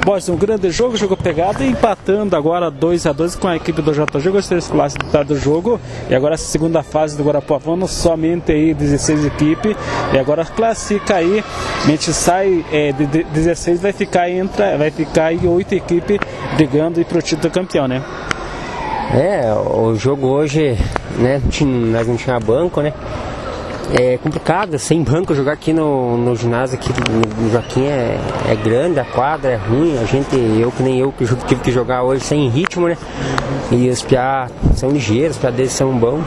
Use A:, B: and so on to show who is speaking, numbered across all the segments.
A: Bom, um grande jogo pegado e empatando agora 2-2 com a equipe do JG. Gostaria de classificar do jogo. E agora a segunda fase do Guarapuavano, somente aí 16 equipes. E agora classifica aí, a gente sai de 16, vai ficar aí 8 equipes brigando para o título campeão, né?
B: O jogo hoje, né, nós não tinha banco, né? É complicado, sem banco, jogar aqui no ginásio aqui no Joaquim é grande, a quadra é ruim, que tive que jogar hoje sem ritmo, né? E os piá são ligeiros, os piá deles são bons.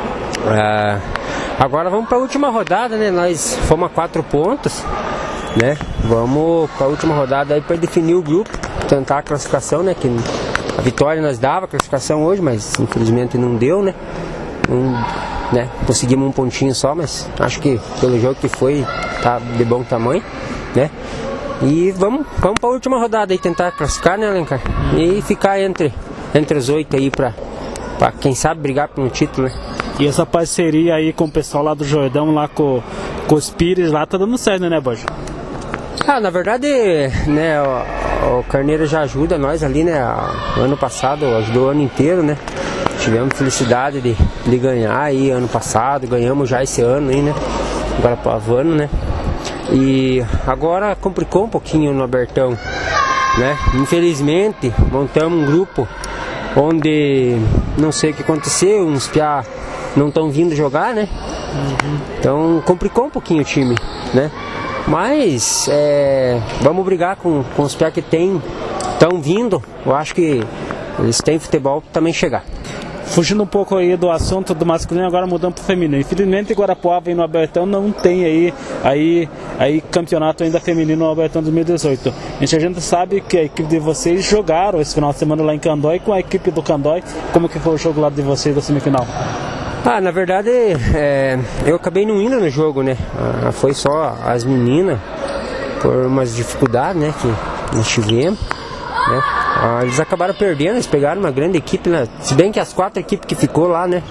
B: Agora vamos para a última rodada, né? Nós fomos a 4 pontos, né? Vamos para a última rodada aí para definir o grupo, tentar a classificação, né? Que a vitória nós dava a classificação hoje, mas infelizmente não deu, né? Conseguimos um pontinho só, mas acho que pelo jogo que foi, tá de bom tamanho, né? E vamos para a última rodada aí, tentar classificar, né, Alencar? E ficar entre os 8 aí para quem sabe brigar por um título, né?
A: E essa parceria aí com o pessoal lá do Jordão, lá com os Pires, lá tá dando certo, né, Borja?
B: Na verdade, né, o Carneiro já ajuda nós ali, né? Ano passado ajudou o ano inteiro, né? Tivemos felicidade de ganhar aí ano passado, ganhamos já esse ano aí, né? Guarapuavano, né? E agora complicou um pouquinho no Abertão, né? Infelizmente, montamos um grupo onde não sei o que aconteceu, uns piá não estão vindo jogar, né? Então complicou um pouquinho o time, né? Mas vamos brigar com os piá que estão vindo. Eu acho que eles têm futebol para também chegar.
A: Fugindo um pouco aí do assunto do masculino, agora mudando para o feminino. Infelizmente, Guarapuava e no Abertão não tem aí campeonato ainda feminino no Abertão 2018. A gente sabe que a equipe de vocês jogaram esse final de semana lá em Candói com a equipe do Candói. Como que foi o jogo lá de vocês da semifinal?
B: Na verdade, eu acabei não indo no jogo, né? Foi só as meninas, por umas dificuldades, né, que nós tivemos, né? Eles acabaram perdendo, eles pegaram uma grande equipe, né? Se bem que as 4 equipes que ficou lá, né?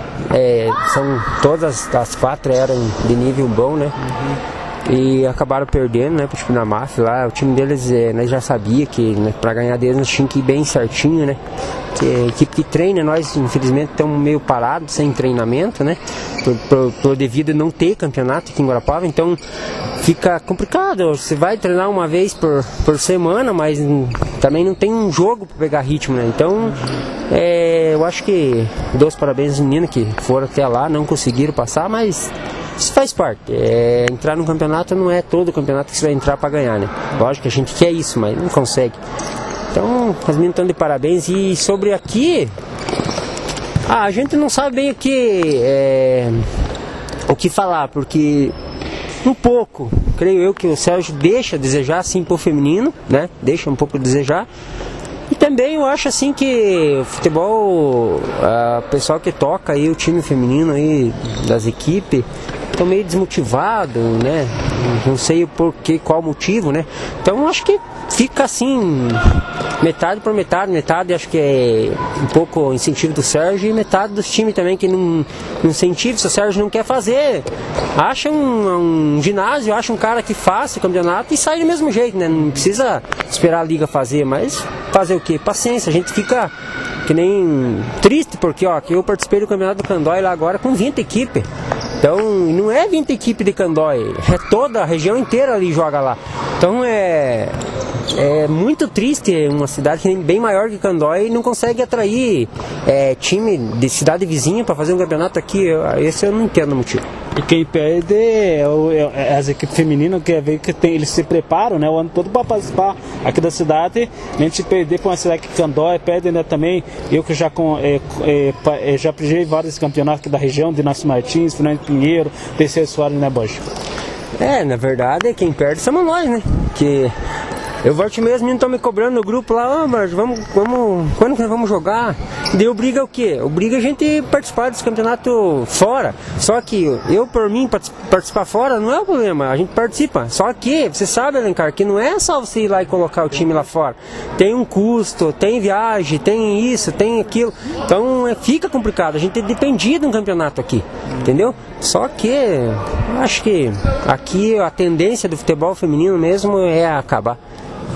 B: Todas as 4 eram de nível bom, né? E acabaram perdendo, né? Tipo, na máfia lá, o time deles, nós já sabia que, né, pra ganhar deles nós tínhamos que ir bem certinho, né? Que a equipe que treina, nós infelizmente estamos meio parados, sem treinamento, né? Por devido a não ter campeonato aqui em Guarapuava, então fica complicado. Você vai treinar uma vez por semana, mas também não tem um jogo para pegar ritmo, né? Então, eu acho que dou os parabéns aos meninos que foram até lá, não conseguiram passar, mas isso faz parte. Entrar no campeonato não é todo campeonato que você vai entrar para ganhar, né? Lógico que a gente quer isso, mas não consegue. Então, as meninas estão de parabéns. E sobre aqui, a gente não sabe bem o que falar, porque um pouco, creio eu, que o Sérgio deixa a desejar assim pro feminino, né? Deixa um pouco a desejar. E também eu acho assim que o futebol, o pessoal que toca aí, o time feminino aí das equipes, estão meio desmotivado, né? Não sei por que, qual motivo, né? Então acho que fica assim, metade por metade acho que é um pouco incentivo do Sérgio e metade dos times também que não incentiva. Se o Sérgio não quer fazer, acha um ginásio, acha um cara que faça o campeonato e sai do mesmo jeito, né? Não precisa esperar a liga fazer, mas fazer o quê? Paciência, a gente fica que nem triste porque, aqui eu participei do campeonato do Candói lá agora com 20 equipes. Então, não é 20 equipes de Candói, é toda a região inteira ali joga lá. Então, é muito triste uma cidade bem maior que Candói não consegue atrair time de cidade vizinha para fazer um campeonato aqui. Esse eu não entendo o motivo.
A: E quem perde é as equipes femininas, que ver que eles se preparam, né, o ano todo para participar aqui da cidade. A gente perder para uma cidade que Candói, perde, né, também. Eu que já preguei vários campeonatos aqui da região, de Inácio Martins, Fernando Pinheiro, PC Soares, né, Borja?
B: Na verdade, quem perde somos nós, né? Que eu volto mesmo, estão me cobrando no grupo lá, mas quando que nós vamos jogar? Deu briga o quê? O briga a gente participar desse campeonato fora. Só que eu, por mim, participar fora não é o problema, a gente participa. Só que, você sabe, Alencar, que não é só você ir lá e colocar o time lá fora. Tem um custo, tem viagem, tem isso, tem aquilo. Então fica complicado, a gente dependia de um campeonato aqui, entendeu? Só que, acho que aqui a tendência do futebol feminino mesmo é acabar.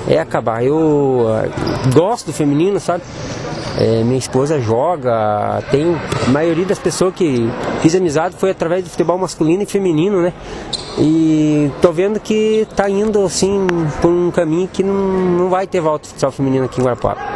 B: é acabar. Eu gosto do feminino, sabe? Minha esposa joga, tem a maioria das pessoas que fiz amizade foi através do futebol masculino e feminino, né? E tô vendo que tá indo assim por um caminho que não vai ter volta de futsal feminino aqui em Guarapuava.